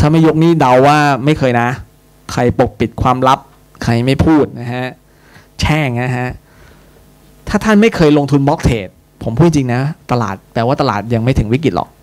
ถ้าไม่ยกนี้เดาว่าไม่เคยนะใครปกปิดความลับใครไม่พูดนะฮะแช่งนะฮะถ้าท่านไม่เคยลงทุนบล็อกเทรดผมพูดจริงนะตลาดแปลว่าตลาดยังไม่ถึงวิกฤตหรอก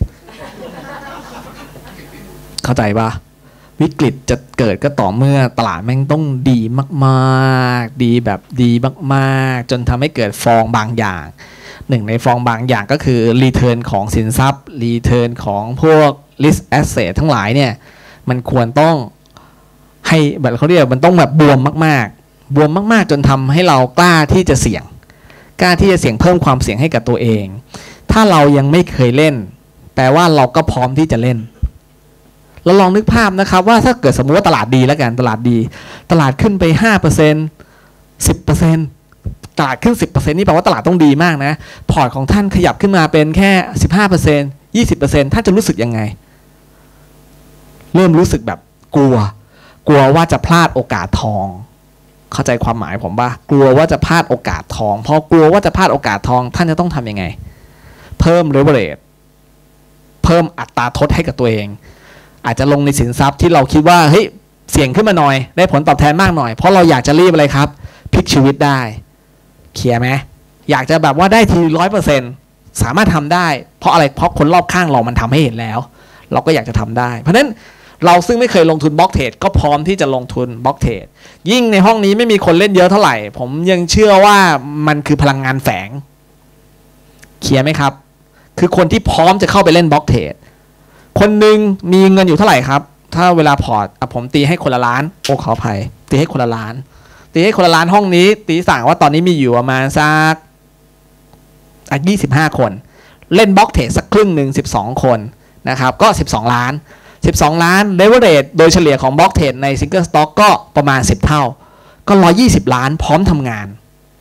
เข้าใจปะวิกฤตจะเกิดก็ต่อเมื่อตลาดแม่งต้องดีมากๆดีแบบดีมากๆจนทำให้เกิดฟองบางอย่างหนึ่งในฟองบางอย่างก็คือรีเทิร์นของสินทรัพย์รีเทิร์นของพวก risk asset ทั้งหลายเนี่ยมันควรต้องให้แบบเขาเรียกมันต้องแบบบวมมากๆบวมมากๆจนทำให้เรากล้าที่จะเสี่ยงกล้าที่จะเสี่ยงเพิ่มความเสี่ยงให้กับตัวเองถ้าเรายังไม่เคยเล่นแปลว่าเราก็พร้อมที่จะเล่นเราลองนึกภาพนะครับว่าถ้าเกิดสมมติว่าตลาดดีแล้วกันตลาดดีตลาดขึ้นไป 5% 10% ตลาดขึ้น 10% นี่แปลว่าตลาดต้องดีมากนะพอร์ตของท่านขยับขึ้นมาเป็นแค่ 15% 20% ท่านจะรู้สึกยังไงเริ่มรู้สึกแบบกลัวว่าจะพลาดโอกาสทองเข้าใจความหมายผมป่ะกลัวว่าจะพลาดโอกาสทองพอกลัวว่าจะพลาดโอกาสทองท่านจะต้องทำยังไงเพิ่ม leverage เพิ่มอัตราทดให้กับตัวเองอาจจะลงในสินทรัพย์ที่เราคิดว่าเฮ้ยเสี่ยงขึ้นมาหน่อยได้ผลตอบแทนมากหน่อยเพราะเราอยากจะรีบอะไรครับพลิกชีวิตได้เคลียร์ไหมอยากจะแบบว่าได้ที 100% สามารถทำได้เพราะอะไรเพราะคนรอบข้างเรามันทำให้เห็นแล้วเราก็อยากจะทำได้เพราะฉะนั้นเราซึ่งไม่เคยลงทุนบล็อกเทรดก็พร้อมที่จะลงทุนบล็อกเทรดยิ่งในห้องนี้ไม่มีคนเล่นเยอะเท่าไหร่ผมยังเชื่อว่ามันคือพลังงานแฝงเคลียร์ไหมครับคือคนที่พร้อมจะเข้าไปเล่นบล็อกเทรดคนหนึ่งมีเงินอยู่เท่าไหร่ครับถ้าเวลาพอร์ตผมตีให้คนละล้านโอ้ขออภัยตีให้คนละล้านตีให้คนละล้านห้องนี้ตีสั่งว่าตอนนี้มีอยู่ประมาณสัก25 คนเล่นบล็อกเทรดสักครึ่งหนึ่ง12 คนนะครับก็12 ล้านเลเวอเรจโดยเฉลี่ยของบล็อกเทรดในซิงเกิลสต็อกก็ประมาณ10 เท่าก็120 ล้านพร้อมทำงาน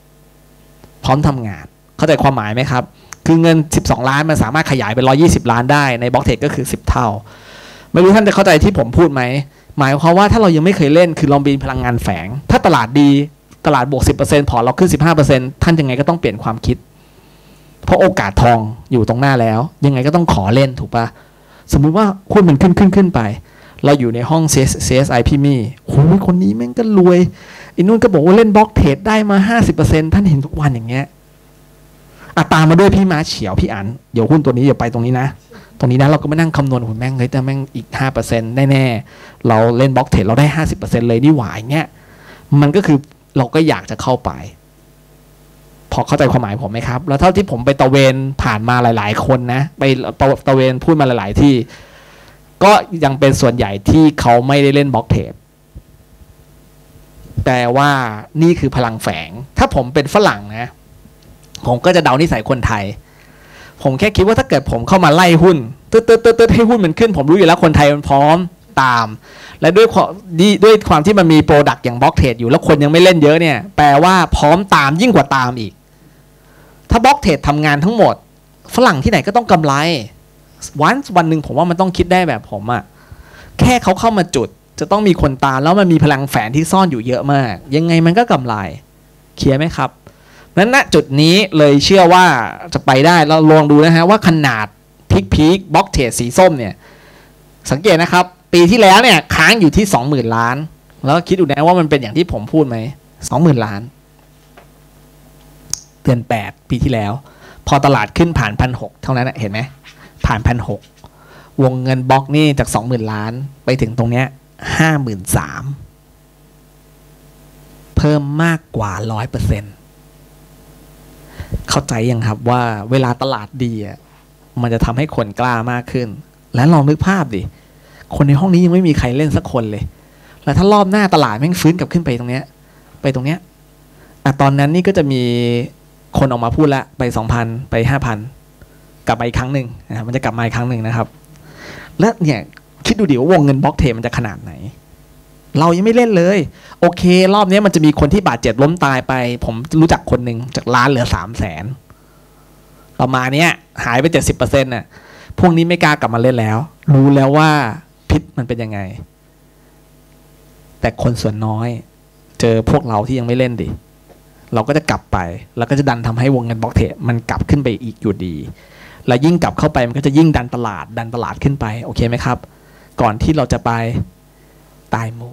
เข้าใจความหมายไหมครับคือเงิน12 ล้านมันสามารถขยายเป็น120 ล้านได้ในบล็อกเทรดก็คือ10 เท่าไม่รู้ท่านจะเข้าใจที่ผมพูดไหมหมายความว่าถ้าเรายังไม่เคยเล่นคือเรามีพลังงานแฝงถ้าตลาดดีตลาดบวก 10% พอเราขึ้น 15% ท่านยังไงก็ต้องเปลี่ยนความคิดเพราะโอกาสทองอยู่ตรงหน้าแล้วยังไงก็ต้องขอเล่นถูกปะสมมุติว่าหุ้นมันขึ้นไปเราอยู่ในห้อง CSI พี่มี่โอ้ยคนนี้แม่งก็รวยอีนู่นก็บอกว่าเล่นบล็อกเทรดได้มา 50% ท่านเห็นทุกวันอย่างเงี้ยตามมาด้วยพี่ม้าเฉียวพี่อั๋นเดี๋ยวหุ้นตัวนี้เดี๋ยวไปตรงนี้นะเราก็มานั่งคำนวณหุ่นแม่งเลยแต่แม่งอีก 5% แน่ๆเราเล่นบล็อกเทรดเราได้ 50% เลยนี่หว่าอย่างเงี้ยมันก็คือเราก็อยากจะเข้าไปพอเข้าใจความหมายผมไหมครับแล้วเท่าที่ผมไปตะเวนผ่านมาหลายๆคนนะไปตะเวนพูดมาหลายๆที่ก็ยังเป็นส่วนใหญ่ที่เขาไม่ได้เล่นบล็อกเทรดแต่ว่านี่คือพลังแฝงถ้าผมเป็นฝรั่งนะผมก็จะเดานิสัยคนไทยผมแค่คิดว่าถ้าเกิดผมเข้ามาไล่หุ้นตึ๊ดให้หุ้นมันขึ้นผมรู้อยู่แล้วคนไทยมันพร้อมตามและด้วยความที่มันมีโปรดักต์อย่างบล็อกเทรดอยู่แล้วคนยังไม่เล่นเยอะเนี่ยแปลว่าพร้อมตามยิ่งกว่าตามอีกถ้าบล็อกเทรดทำงานทั้งหมดฝรั่งที่ไหนก็ต้องกำไรวันหนึ่งผมว่ามันต้องคิดได้แบบผมอะแค่เขาเข้ามาจุดจะต้องมีคนตามแล้วมันมีพลังแฝงที่ซ่อนอยู่เยอะมากยังไงมันก็กำไรเคลียร์ไหมครับนั้นณจุดนี้เลยเชื่อว่าจะไปได้เราลองดูนะฮะว่าขนาดพีคบล็อกเทรดสีส้มเนี่ยสังเกตนะครับปีที่แล้วเนี่ยค้างอยู่ที่ 20,000 ล้านแล้วคิดดูนะว่ามันเป็นอย่างที่ผมพูดไหม 20,000 ล้านเดือน8ปีที่แล้วพอตลาดขึ้นผ่าน 1,600 เท่านั้นนะเห็นไหมผ่าน 1,600 วงเงินบล็อกนี่จาก 20,000 ล้านไปถึงตรงเนี้ย 53,000 เพิ่มมากกว่า 100%เข้าใจยังครับว่าเวลาตลาดดีอ่ะมันจะทำให้คนกล้ามากขึ้นและลองนึกภาพดิคนในห้องนี้ยังไม่มีใครเล่นสักคนเลยแล้วถ้ารอบหน้าตลาดแม่งฟื้นกลับขึ้นไปตรงเนี้ยตอนนั้นนี่ก็จะมีคนออกมาพูดละไป 2,000 ไป 5,000 กลับมาอีกครั้งหนึ่งนะมันจะกลับมาอีกครั้งหนึ่งนะครับและเนี่ยคิดดูดิว่าวงเงินบล็อกเทรดมันจะขนาดไหนเรายังไม่เล่นเลยโอเครอบนี้มันจะมีคนที่บาดเจ็บล้มตายไปผมรู้จักคนหนึ่งจากล้านเหลือ 300,000 ประมาณเนี้ยหายไป 70% น่ะพวกนี้ไม่กล้ากลับมาเล่นแล้วรู้แล้วว่าพิษมันเป็นยังไงแต่คนส่วนน้อยเจอพวกเราที่ยังไม่เล่นดิเราก็จะกลับไปแล้วก็จะดันทำให้วงเงินบล็อกเทรดมันกลับขึ้นไปอีกอยู่ดีและยิ่งกลับเข้าไปมันก็จะยิ่งดันตลาดขึ้นไปโอเคไหมครับก่อนที่เราจะไปตายหมู่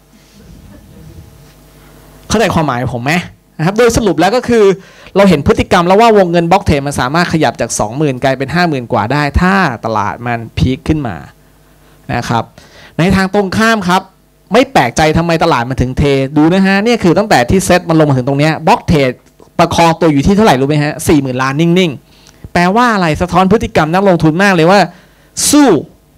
เข้าใจความหมายผมไหมนะครับโดยสรุปแล้วก็คือเราเห็นพฤติกรรมแล้วว่าวงเงินบล็อกเทรดมันสามารถขยับจาก 20,000 กลายเป็น 50,000 กว่าได้ถ้าตลาดมันพีคขึ้นมานะครับในทางตรงข้ามครับไม่แปลกใจทำไมตลาดมันถึงเทดูนะฮะเนี่ยคือตั้งแต่ที่เซ็ตมันลงมาถึงตรงนี้บล็อกเทรดประคองตัวอยู่ที่เท่าไหร่รู้ไหมฮะ 40,000 ล้านนิ่งๆแปลว่าอะไรสะท้อนพฤติกรรมนักลงทุนมากเลยว่าสู้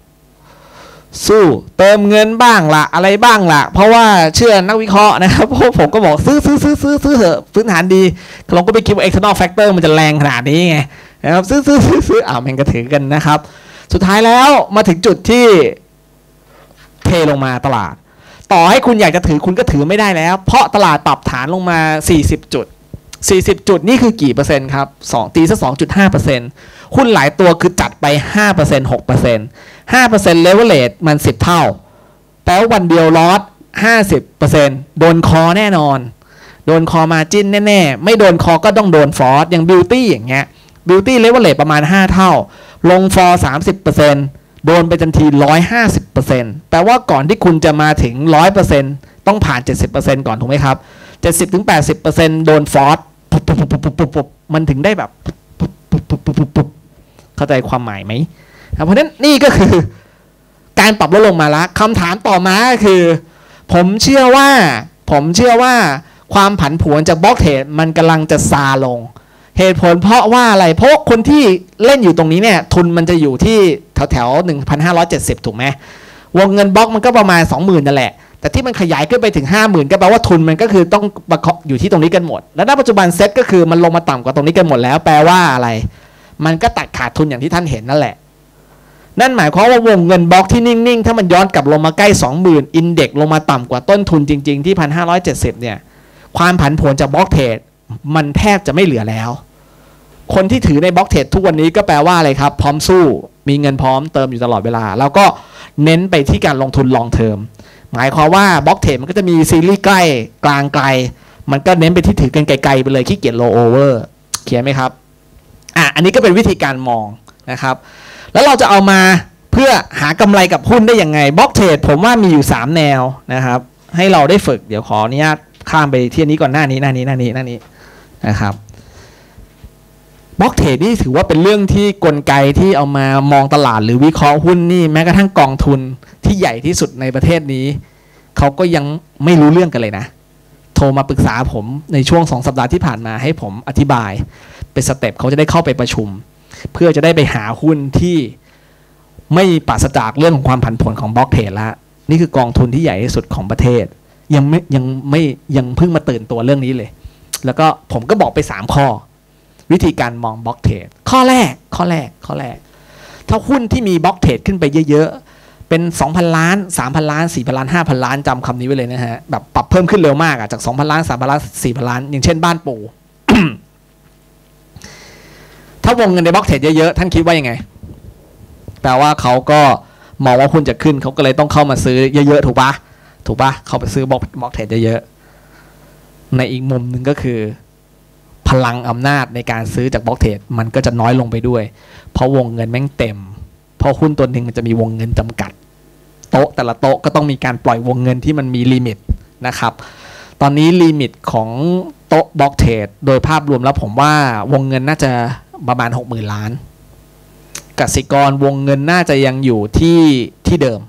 เติมเงินบ้างละอะไรบ้างละเพราะว่าเชื่อนักวิเคราะห์นะครับเพราะผมก็บอกซื้อเถอะพื้นฐานดีเราก็ไปคิดว่า external factor มันจะแรงขนาดนี้ไงนะครับซื้อมันก็ถือกันนะครับสุดท้ายแล้วมาถึงจุดที่เทลงมาตลาดต่อให้คุณอยากจะถือคุณก็ถือไม่ได้แล้วเพราะตลาดปรับฐานลงมา40 จุดนี่คือกี่เปอร์เซ็นต์ครับตีซะ 2.5% หุ้นหลายตัวคือจัดไป 5% 6% leverage มัน10 เท่าแปลว่าวันเดียวลอส 50% โดนคอแน่นอนโดนคอมาจิ้นแน่ๆไม่โดนคอก็ต้องโดนฟอร์สอย่าง beauty อย่างเงี้ย beauty leverage ประมาณ5 เท่าลงฟอร์ 30% โดนไปทันที 150% แปลว่าก่อนที่คุณจะมาถึง 100% ต้องผ่าน 70% ก่อนถูกไหมครับ 70-80% โดนฟอร์สมันถึงได้แบบเข้าใจความหมายไหมเพราะฉะนั้นนี่ก็คือการปรับลดลงมาแล้วคำถามต่อมาคือผมเชื่อว่าความผันผวนจากบล็อกเทรดมันกำลังจะซาลงเหตุผลเพราะว่าอะไรเพราะคนที่เล่นอยู่ตรงนี้เนี่ยทุนมันจะอยู่ที่แถว 1,570 ถูกไหมวงเงินบล็อกมันก็ประมาณ 20,000 นั่นแหละแต่ที่มันขยายขึ้นไปถึง 50,000 ก็แปลว่าทุนมันก็คือต้องอยู่ที่ตรงนี้กันหมดแล้วณปัจจุบันเซ็ตก็คือมันลงมาต่ำกว่าตรงนี้กันหมดแล้วแปลว่าอะไรมันก็ตัดขาดทุนอย่างที่ท่านเห็นนั่นแหละนั่นหมายความว่าวงเงินบล็อกที่นิ่งๆถ้ามันย้อนกลับลงมาใกล้ 20,000 อินเด็กซ์ลงมาต่ำกว่าต้นทุนจริงๆที่ 1,570 เนี่ยความผันผวนจากบล็อกเทรดมันแทบจะไม่เหลือแล้วคนที่ถือในบล็อกเทรดทุกวันนี้ก็แปลว่าอะไรครับพร้อมสู้มีเงินพร้อมเติมอยู่ตลอดเวลาแล้วก็เน้นไปที่การลงทุนลองเทอมหมายความว่าบล็อกเทรดมันก็จะมีซีรีส์ใกล้กลางไกลมันก็เน้นไปที่ถือกันไกลๆไปเลยขี้เกียจโลโอเวอร์เขียนไหมครับอันนี้ก็เป็นวิธีการมองนะครับแล้วเราจะเอามาเพื่อหากำไรกับหุ้นได้ยังไงบล็อกเทรดผมว่ามีอยู่3แนวนะครับให้เราได้ฝึกเดี๋ยวขออนุญาตข้ามไปที่นี้ก่อนหน้านี้นะครับบล็อกเทรดนี่ถือว่าเป็นเรื่องที่กลไกที่เอามามองตลาดหรือวิเคราะห์หุ้นนี่แม้กระทั่งกองทุนที่ใหญ่ที่สุดในประเทศนี้เขาก็ยังไม่รู้เรื่องกันเลยนะโทรมาปรึกษาผมในช่วง2 สัปดาห์ที่ผ่านมาให้ผมอธิบายเป็นสเต็ปเขาจะได้เข้าไปประชุมเพื่อจะได้ไปหาหุ้นที่ไม่ปราศจากเรื่องของความผันผวนของบล็อกเทรดละนี่คือกองทุนที่ใหญ่ที่สุดของประเทศยังเพิ่งมาตื่นตัวเรื่องนี้เลยแล้วก็ผมก็บอกไป3 ข้อวิธีการมองบล็อกเทรดข้อแรกถ้าหุ้นที่มีบล็อกเทรดขึ้นไปเยอะๆเป็น 2,000 ล้าน 3,000 ล้าน 4,000 ล้าน 5,000 ล้านจำคำนี้ไว้เลยนะฮะแบบปรับเพิ่มขึ้นเร็วมากจาก 2,000 ล้าน 3,000 ล้าน 4,000 ล้านอย่างเช่นบ้านปู่ ถ้าวงเงินในบล็อกเทรดเยอะๆท่านคิดว่ายังไงแปลว่าเขาก็มองว่าหุ้นจะขึ้นเขาก็เลยต้องเข้ามาซื้อเยอะๆถูกปะเข้าไปซื้อบล็อกเทรดเยอะๆในอีกมุมหนึ่งก็คือพลังอำนาจในการซื้อจากบล็อกเทรดมันก็จะน้อยลงไปด้วยเพราะวงเงินแม่งเต็มเพราะหุ้นตัวหนึ่งมันจะมีวงเงินจำกัดโต๊ะแต่ละโต๊ะก็ต้องมีการปล่อยวงเงินที่มันมีลิมิตนะครับตอนนี้ลิมิตของโต๊ะบล็อกเทรดโดยภาพรวมแล้วผมว่าวงเงินน่าจะประมาณ 60,000 ล้านกสิกรวงเงินน่าจะยังอยู่ที่เดิม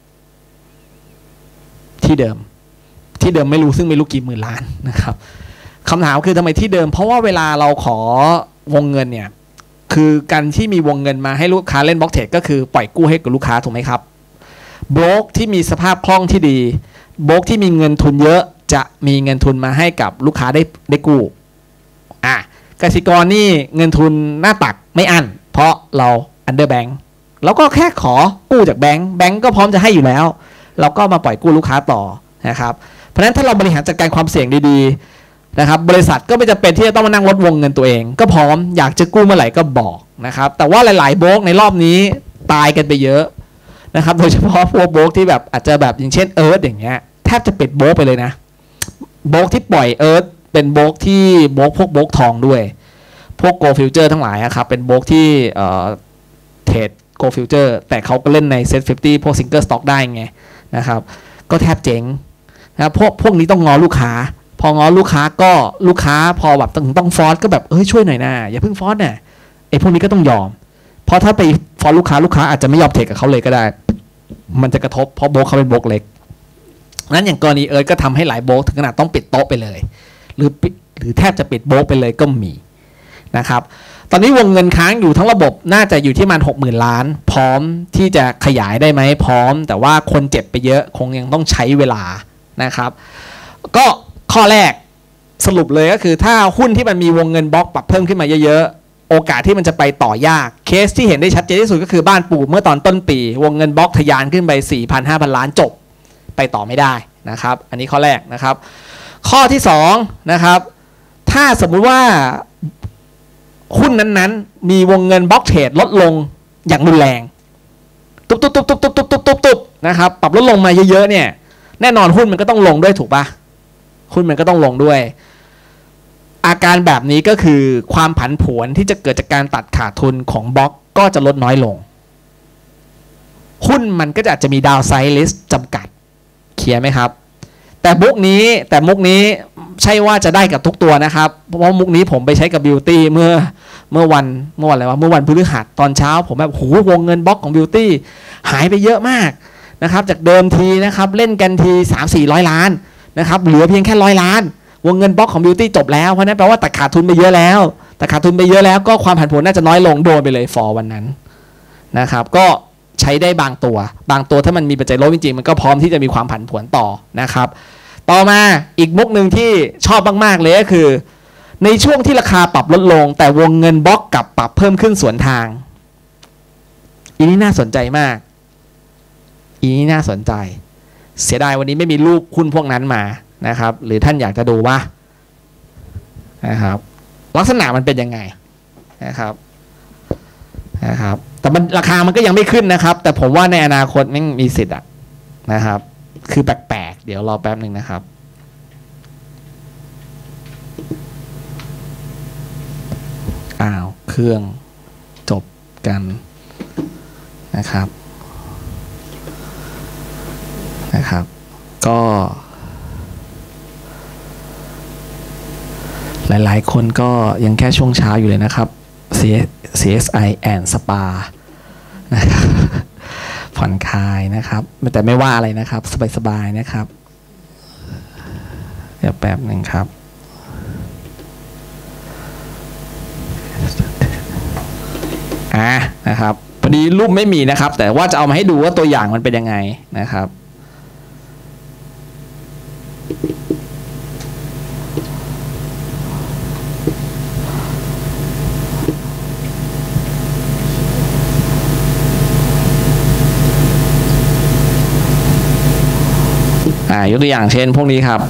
ไม่รู้ซึ่งไม่รู้กี่หมื่นล้านนะครับคำถามคือทำไมที่เดิมเพราะว่าเวลาเราขอวงเงินเนี่ยคือการที่มีวงเงินมาให้ลูกค้าเล่นบล็อกเทรดก็คือปล่อยกู้ให้กับลูกค้าถูกไหมครับโบรกที่มีสภาพคล่องที่ดีโบรกที่มีเงินทุนเยอะจะมีเงินทุนมาให้กับลูกค้าได้กู้กสิกรนี่เงินทุนหน้าตักไม่อั้นเพราะเราอันเดอร์แบงก์เราก็แค่ขอกู้จากแบงก์ก็พร้อมจะให้อยู่แล้วเราก็มาปล่อยกู้ลูกค้าต่อนะครับเพราะฉะนั้นถ้าเราบริหารจัดการความเสี่ยงดีๆนะครับบริษัทก็ไม่จำเป็นที่จะต้องมานั่งลดวงเงินตัวเองก็พร้อมอยากจะกู้เมื่อไหร่ก็บอกนะครับแต่ว่าหลายๆโบรกในรอบนี้ตายกันไปเยอะนะครับโดยเฉพาะพวกโบรกที่แบบอาจจะแบบอย่างเช่นเอิร์ธอย่างเงี้ยแทบจะปิดโบรกไปเลยนะโบรกที่ปล่อยเอิร์ธเป็นโบรกที่พวกโบรกทองด้วยพวกโกลฟิวเจอร์ทั้งหลายครับเป็นโบรกที่เทรด Go Future แต่เขาก็เล่นใน Set 50พวก Single Stock ได้ไงนะครับก็แทบเจ๊งนะพวกนี้ต้องง้อลูกค้าพอง้อลูกค้าก็ลูกค้าพอแบบต้องฟอร์สก็แบบช่วยหน่อยนะอย่าเพิ่งฟอร์สน่ะไอ้พวกนี้ก็ต้องยอมเพราะถ้าไปฟอร์สลูกค้าอาจจะไม่ยอมเทคกับเขาเลยก็ได้มันจะกระทบเพราะโบรกเขาเป็นโบรกเล็กนั้นอย่างกรณีเอิร์ธก็ทำให้หลายโบรกถึงขนาดต้องปิดโต๊ะไปเลยหรือแทบจะปิดโบรกไปเลยก็มีนะครับตอนนี้วงเงินค้างอยู่ทั้งระบบน่าจะอยู่ที่ประมาณ 60,000 ล้านพร้อมที่จะขยายได้ไหมพร้อมแต่ว่าคนเจ็บไปเยอะคงยังต้องใช้เวลานะครับก็ข้อแรกสรุปเลยก็คือถ้าหุ้นที่มันมีวงเงินบล็อกปรับเพิ่มขึ้นมาเยอะๆโอกาสที่มันจะไปต่อยากเคสที่เห็นได้ชัดเจนที่สุดก็คือบ้านปู่เมื่อตอนต้นปีวงเงินบล็อกทะยานขึ้นไป 4,000-5,000 ล้านจบไปต่อไม่ได้นะครับอันนี้ข้อแรกนะครับข้อที่2นะครับถ้าสมมุติว่าหุ้นนั้นๆมีวงเงินบล็อกเทรดลดลงอย่างรุนแรงตุ๊บนะครับปรับลดลงมาเยอะๆเนี่ยแน่นอนหุ้นมันก็ต้องลงด้วยถูกปะหุ้นมันก็ต้องลงด้วยอาการแบบนี้ก็คือความผันผวนที่จะเกิดจากการตัดขาดทุนของบล็อกก็จะลดน้อยลงหุ้นมันก็จะอาจจะมีดาวไซด์ลิสต์จำกัดเคลียร์ไหมครับแต่มุกนี้ใช่ว่าจะได้กับทุกตัวนะครับเพราะมุกนี้ผมไปใช้กับบิวตี้เมื่อวันอะไรวะเมื่อวันพฤหัสตอนเช้าผมแบบวงเงินบล็อกของบิวตี้หายไปเยอะมากนะครับจากเดิมทีนะครับเล่นกันที 300-400 ล้านนะครับเหลือเพียงแค่100 ล้านวงเงินบล็อกของบิวตี้จบแล้วเพราะนั้นแปลว่าตัดขาดทุนไปเยอะแล้วก็ความผันผวนน่าจะน้อยลงโดนไปเลยฟอร์วันนั้นนะครับก็ใช้ได้บางตัวถ้ามันมีปัจจัยลบจริงๆมันก็พร้อมที่จะมีความผันผวนต่อนะครับต่อมาอีกมุกหนึ่งที่ชอบมากๆเลยก็คือในช่วงที่ราคาปรับลดลงแต่วงเงินบล็อกกับปรับเพิ่มขึ้นสวนทางอันนี้น่าสนใจมากน่าสนใจเสียดายวันนี้ไม่มีรูปหุ้นพวกนั้นมานะครับหรือท่านอยากจะดูว่านะครับลักษณะมันเป็นยังไงนะครับแต่มันราคามันก็ยังไม่ขึ้นนะครับแต่ผมว่าในอนาคตมันมีสิทธิ์นะครับคือแปลกๆเดี๋ยวรอแป๊บหนึ่งนะครับเครื่องจบกันนะครับก็หลายๆคนก็ยังแค่ช่วงเช้าอยู่เลยนะครับ CSI and SPA นะครับผ่อนคลายนะครับแต่ไม่ว่าอะไรนะครับสบายๆนะครับเดี๋ยวแป๊บหนึ่งครับนะครับพอดีรูปไม่มีนะครับแต่ว่าจะเอามาให้ดูว่าตัวอย่างมันเป็นยังไงนะครับยกตัวอย่างเช่นพวกนี้ครับ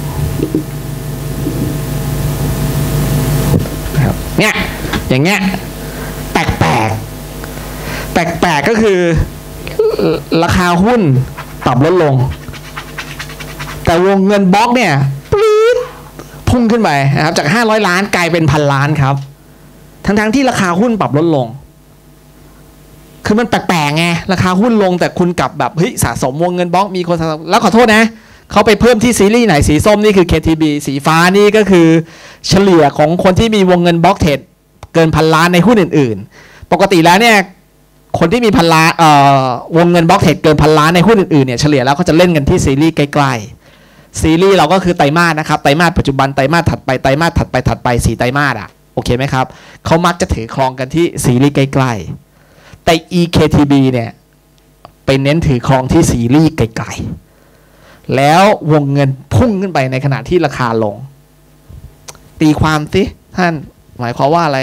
เนี่ยอย่างเงี้ยแปลกก็คือราคาหุ้นปรับลดลงแต่วงเงินบล็อกเนี่ยปี๊ดพุ่งขึ้นไปนะครับจาก500 ล้านกลายเป็น1,000 ล้านครับทั้งที่ราคาหุ้นปรับลดลงคือมันแปลกๆไงราคาหุ้นลงแต่คุณกลับแบบสะสมวงเงินบล็อกมีคนสะสมแล้วขอโทษนะเขาไปเพิ่มที่ซีรีส์ไหนสีส้มนี่คือ KTB สีฟ้านี่ก็คือเฉลี่ยของคนที่มีวงเงินบล็อกเทรดเกิน1,000 ล้านในหุ้นอื่นๆปกติแล้วเนี่ยคนที่มี1,000 ล้านวงเงินบล็อกเทรดเกิน1,000 ล้านในหุ้นอื่นๆเนี่ยเฉลี่ยแล้วเขาจะเล่นกันที่ซีรีส์ใกล้ๆซีรีส์เราก็คือไตรมาสนะครับไตรมาสปัจจุบันไตรมาสถัดไปไตรมาสถัดไป4 ไตรมาสโอเคไหมครับเขามักจะถือครองกันที่ซีรีส์ใกล้ๆแต่ EKTB เนี่ยไปเน้นถือครองที่ซีรีส์ไกลๆแล้ววงเงินพุ่งขึ้นไปในขณะที่ราคาลงตีความสิท่านหมายความว่าอะไร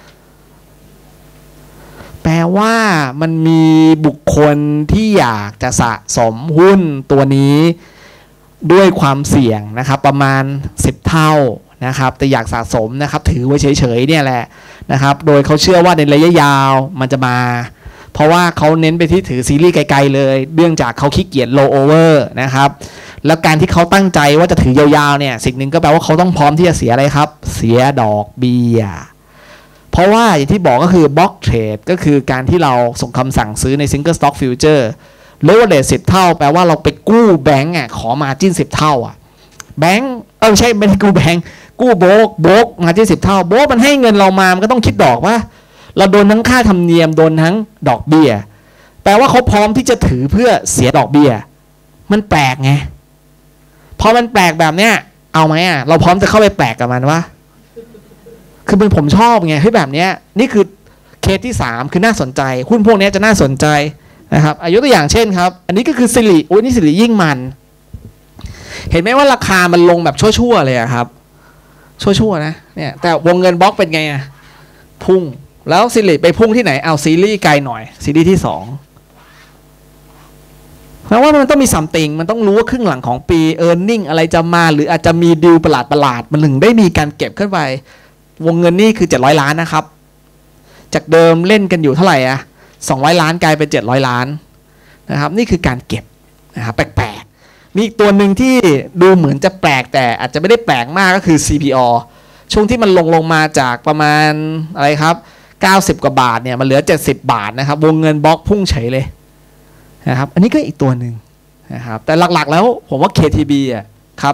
แปลว่ามันมีบุคคลที่อยากจะสะสมหุ้นตัวนี้ด้วยความเสี่ยงนะครับประมาณ10 เท่านะครับแต่อยากสะสมนะครับถือไว้เฉยๆเนี่ยแหละนะครับโดยเขาเชื่อว่าในระยะยาวมันจะมาเพราะว่าเขาเน้นไปที่ถือซีรีส์ไกลๆเลยเนื่องจากเขาขี้เกียจ low over นะครับแล้วการที่เขาตั้งใจว่าจะถือยาวๆเนี่ยสิ่งหนึ่งก็แปลว่าเขาต้องพร้อมที่จะเสียอะไรครับเสียดอกเบี้ยเพราะว่าอย่างที่บอกก็คือบล็อกเทรดก็คือการที่เราส่งคำสั่งซื้อใน Single Stock Future leverage 10 เท่าแปลว่าเราไปกู้แบงก์ขอมาจิ้น10 เท่าแบงก์ไม่ใช่ไม่ได้กู้แบงก์กู้โบกมาจิ้น10 เท่าโบกมันให้เงินเรามามันก็ต้องคิดดอกว่าเราโดนทั้งค่าธรรมเนียมโดนทั้งดอกเบี้ยแปลว่าเขาพร้อมที่จะถือเพื่อเสียดอกเบี้ยมันแปลกไงพอมันแปลกแบบเนี้ยเอาไหมเราพร้อมจะเข้าไปแปลกกับมันวะคือเป็นผมชอบไงให้แบบเนี้ยนี่คือเคสที่3คือน่าสนใจหุ้นพวกนี้จะน่าสนใจนะครับยกตัวอย่างเช่นครับอันนี้ก็คือสิริโอ้ยนี่สิริยิ่งมันเห็นไหมว่าราคามันลงแบบชั่วๆเลยครับชั่วๆนะเนี่ยแต่วงเงินบล็อกเป็นไงพุ่งแล้วสิริไปพุ่งที่ไหนเอาซีรีส์ไกลหน่อยซีรีส์ที่2แปลว่ามันต้องมีซัมติงมันต้องรู้ว่าครึ่งหลังของปี earning อะไรจะมาหรืออาจจะมีดีลประหลาดมันถึงได้มีการเก็บขึ้นไปวงเงินนี่คือ700 ล้านนะครับจากเดิมเล่นกันอยู่เท่าไหร่200 ล้านกลายเป็น700 ล้านนะครับนี่คือการเก็บนะครับแปลกๆมีอีกตัวหนึ่งที่ดูเหมือนจะแปลกแต่อาจจะไม่ได้แปลกมากก็คือ CPO ช่วงที่มันลงมาจากประมาณอะไรครับ90 กว่าบาทเนี่ยมันเหลือ70 บาทนะครับวงเงินบล็อกพุ่งเฉยเลยนะครับอันนี้ก็อีกตัวหนึ่งนะครับแต่หลักๆแล้วผมว่า KTB ครับ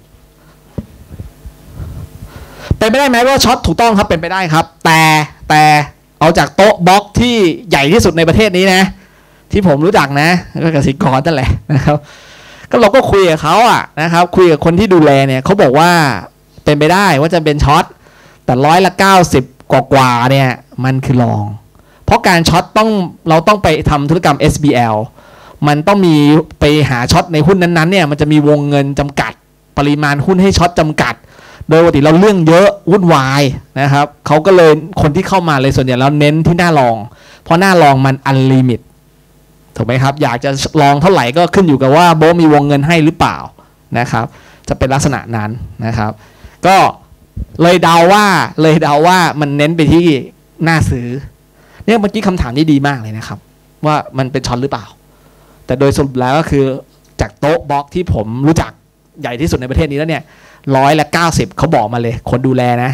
เป็นไปได้ไหมว่าช็อตถูกต้องครับเป็นไปได้ครับแต่เอาจากโต๊ะบล็อกที่ใหญ่ที่สุดในประเทศนี้นะที่ผมรู้จักนะก็กสิกรนั่นแหละนะครับก็เราก็คุยกับเขานะครับคุยกับคนที่ดูแลเนี่ยเขาบอกว่าเป็นไปได้ว่าจะเป็นช็อตแต่90%กว่าเนี่ยมันคือลองเพราะการช็อตเราต้องไปทำธุรกรรม SBL มันต้องมีไปหาช็อตในหุ้นนั้นๆเนี่ยมันจะมีวงเงินจำกัดปริมาณหุ้นให้ช็อตจำกัดโดยปกติเราเรื่องเยอะวุ่นวายนะครับเขาก็เลยคนที่เข้ามาเลยส่วนใหญ่แล้วเน้นที่หน้าลองเพราะหน้าลองมันอันลิมิตถูกไหมครับอยากจะลองเท่าไหร่ก็ขึ้นอยู่กับว่าโบมีวงเงินให้หรือเปล่านะครับจะเป็นลักษณะนั้นนะครับก็เลยเดาว่ามันเน้นไปที่หน้าซื้อเนี่ยเมื่อกี้คำถามนี้ดีมากเลยนะครับว่ามันเป็นช็อตหรือเปล่าแต่โดยสรุปแล้วก็คือจากโต๊ะบล็อกที่ผมรู้จักใหญ่ที่สุดในประเทศนี้แล้วเนี่ย190เขาบอกมาเลยคนดูแลนะ